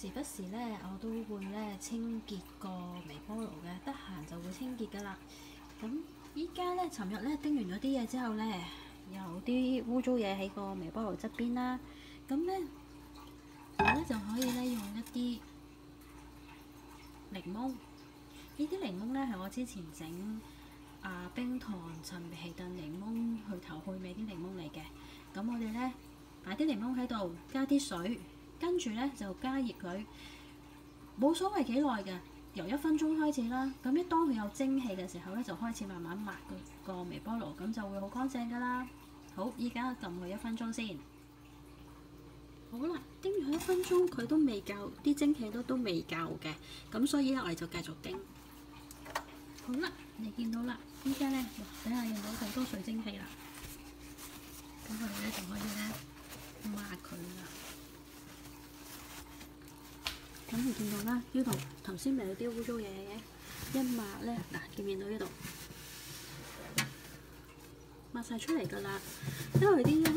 時不時咧，我都會咧清潔個微波爐嘅，得閒就會清潔噶啦。咁依家咧，尋日咧叮完咗啲嘢之後咧，有啲污糟嘢喺個微波爐側邊啦。咁咧，我咧就可以咧用一啲檸檬。呢啲檸檬咧係我之前整冰糖陳皮燉檸檬去頭去尾啲檸檬嚟嘅。咁我哋咧擺啲檸檬喺度，加啲水，跟住咧就加熱佢，冇所謂幾耐嘅，由1分鐘開始啦。咁一當佢有蒸氣嘅時候咧，就開始慢慢抹個微波爐，咁就會好乾淨噶啦。好，依家撳佢1分鐘先。好啦，叮咗1分鐘，佢都未夠，啲蒸氣都未夠嘅，咁所以咧我哋就繼續叮。好啦，你見到啦，依家咧，哇！睇下見到好多水蒸氣啦，咁我哋咧就可以咧抹佢啦。咁你見到啦，呢度頭先咪有啲污糟嘢嘅，一抹咧嗱，見唔見到呢度抹晒出嚟㗎啦？因為啲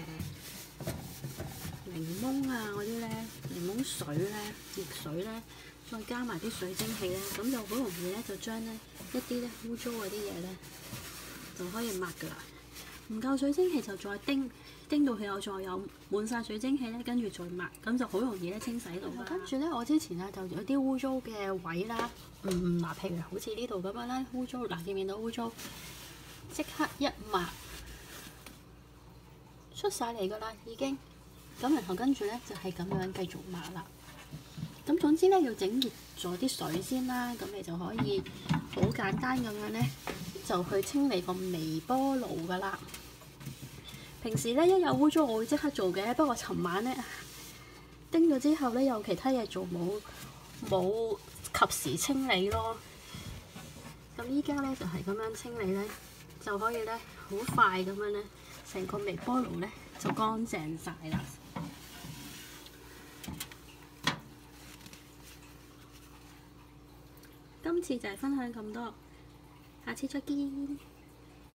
檸檬啊嗰啲咧，檸檬水咧、熱水咧，再加埋啲水蒸氣咧，咁就好容易咧就將咧一啲咧污糟嗰啲嘢咧就可以抹㗎啦。唔夠水蒸氣就再叮到佢有滿晒水蒸氣咧，跟住再抹，咁就好容易咧清洗到。跟住咧，我之前咧就有啲污糟嘅位啦，嗱，譬如好似呢度咁樣啦，污糟嗱，見唔見到污糟？即刻一抹出晒嚟㗎啦，已經。咁然後跟住咧就係咁樣繼續抹啦。咁總之咧要整熱咗啲水先啦，咁你就可以好簡單咁樣咧就去清理個微波爐噶啦。平時咧一有污糟我會即刻做嘅，不過尋晚咧叮咗之後咧有其他嘢做，冇及時清理咯。咁依家咧就係咁樣清理咧，就可以咧好快咁樣咧，成個微波爐咧就乾淨晒啦。今次就係分享咁多，下次再見。